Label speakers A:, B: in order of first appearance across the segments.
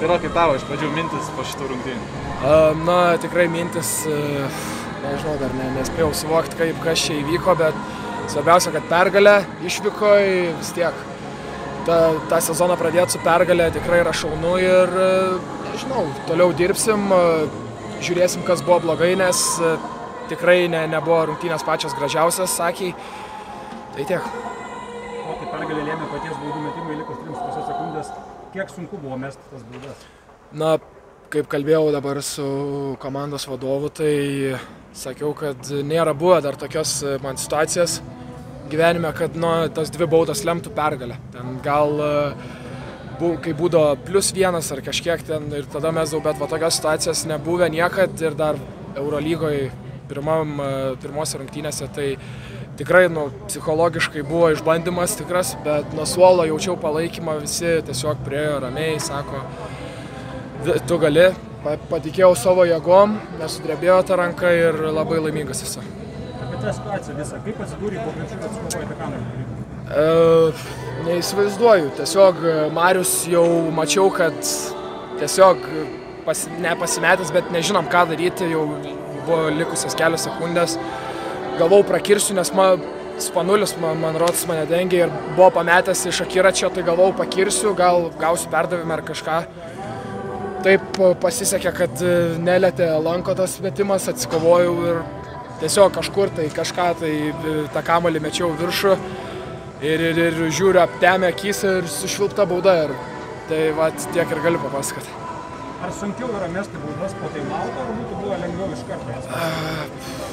A: Tai yra kaip tavo iš pradžių mintis po šitų rungtynių?
B: Na, tikrai mintis, nežinau, dar nespėjau suvokti, kas čia įvyko, bet svarbiausia, kad pergalė išvykoje vis tiek. Ta sezoną pradėti su pergalė tikrai yra šaunu ir, nežinau, toliau dirbsim, žiūrėsim, kas buvo blogai, nes tikrai nebuvo rungtynės pačios gražiausias, sakiai. Tai tiek.
C: O kai pergalė lėmė paties baudų metimai, likus 3,5 sekundės, kiek sunku buvo mesti tas baudas?
B: Na, kaip kalbėjau dabar su komandos vadovu, tai sakiau, kad nėra buvę dar tokios man situacijos gyvenime, kad tas 2 baudos lemtų pergalę. Ten gal, kai būdavo +1 ar kažkiek ten ir tada mes bet va tokios situacijos nebuvę niekad ir dar Eurolygoje pirmose rungtynėse, tai tikrai psichologiškai buvo išbandymas tikras, bet nuo suolo jaučiau palaikymą, visi tiesiog priėjo ramiai, sako, tu gali, patikėjau savo jėgom, nesudrebėjo ta ranka ir labai laimingas esu.
C: Apie tą situaciją visą, kaip atsidūrė po krepšiu, kad sukovojate kamuolį?
B: Neįsivaizduoju, tiesiog Marius jau mačiau, kad tiesiog nepasimetęs, bet nežinom ką daryti, jau buvo likusios kelios sekundės. Galvau prakirsiu, nes Spanulis, man rodos, mane dengė ir buvo pametęs iš akiračio, tai galvau pakirsiu, gal gausiu perdavimą ar kažką. Taip pasisekė, kad nelietė lanko tas metimas, atsikovojau ir tiesiog kažkur tai kažką tai tą kamuolį mečiau viršų ir žiūriu, aptemė akis ir sušvilpta bauda. Tai tiek ir galiu papasakoti.
C: Ar sunkiau yra mesti baudas po taimauto, ar būtų buvo lengviau iš karto?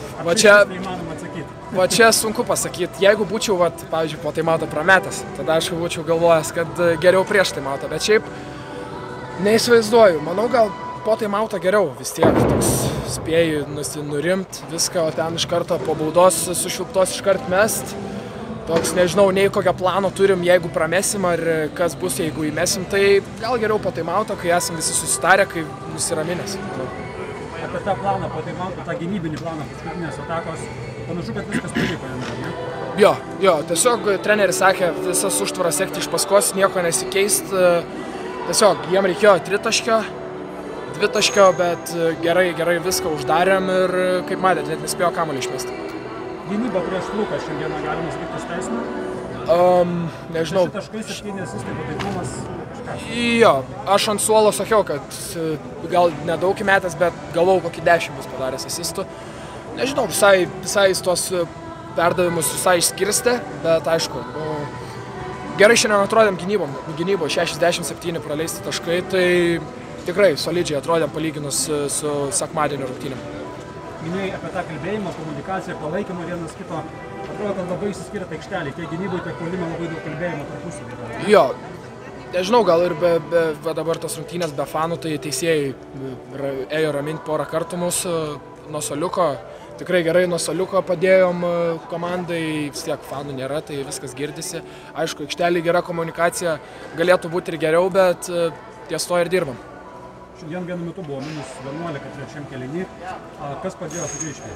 B: Va čia sunku pasakyti. Jeigu būčiau, pavyzdžiui, po taimauto prametęs, tada aš būčiau galvojęs, kad geriau prieš taimauto, bet šiaip neįsivaizduoju. Manau, gal po taimauto geriau vis tiek toks spėjai nurimt viską, o ten iš karto po baudos sušvilptos iškart mest. Toks nežinau, nei kokio plano turim, jeigu pramesim ar kas bus, jeigu įmesim, tai gal geriau po taimauto, kai esam visi susitarę, kai nusiraminęs.
C: Apie tą planą, po taimauto, tą gynybinį planą paskutinės atakos, panašu, kad viskas pavyko jame, ne?
B: Jo, tiesiog treneris sakė, visas užtvaras sekti iš paskos, nieko nesikeist. Tiesiog jiem reikėjo 3 2, bet gerai viską uždarėm ir, kaip matėt, net nespėjo kamuolį išmesti.
C: Gynyba prieš Luką šiandieną galima sakyti steisina?
B: Nežinau.
C: 6 taškai, 7 asistai, pataikumas, kažką.
B: Jo, aš ant suolo sakiau, kad gal nedaug įmetęs, bet galvau kokį 10 bus padaręs asistų. Nežinau, visai tos perdavimus visai išskirstė, bet aišku, gerai šiandien atrodėm gynybo 67 praleisti taškai, tai tikrai solidžiai atrodėm palyginus su sekmadienio rungtynėm.
C: Minėjai apie tą kalbėjimą, komunikaciją, palaikymą vienas kito. Atrodo, kad labai išsiskiria aikštelė. Tiek gynyboje, tiek puolime labai daug kalbėjimo tarpusavy.
B: Jo, nežinau, gal ir be dabar tos rungtynės be fanų, tai teisėjai ėjo raminti porą kartų mūsų nuo suoliuko. Tikrai gerai nuo suoliuko padėjom komandai, vis tiek fanų nėra, tai viskas girdisi. Aišku, aikštelė gera komunikacija, galėtų būti ir geriau, bet ties to ir dirbam.
C: Šiandien vienu metu buvo -11 trečiam kėliny. Kas padėjo sugrįžti?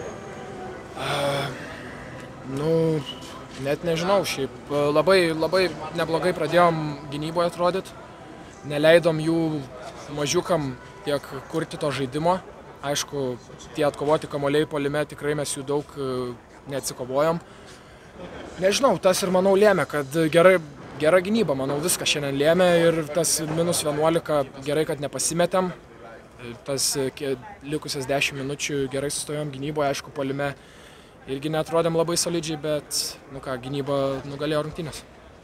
B: Net nežinau, šiaip labai neblogai pradėjom gynyboje atrodyti. Neleidom jų mažiukam tiek kurti to žaidimo. Aišku, tie atkovoti kamuoliai puolime, tikrai mes jų daug neatsikovojom. Nežinau, tas ir manau lėmė, kad gera gynyba, manau, viską šiandien lėmė ir tas -11 gerai, kad nepasimetėm. Tas likusias 10 minučių gerai sustojom gynyboje, aišku, puolime irgi neatrodėm labai solidžiai, bet, gynyba nugalėjo rungtynės.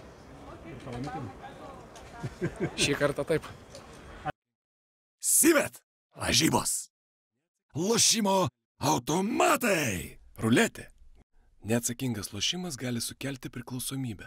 B: Šį kartą taip.
D: Sivet, lažybos. Lošimo automatai. Ruletė. Neatsakingas lošimas gali sukelti priklausomybę.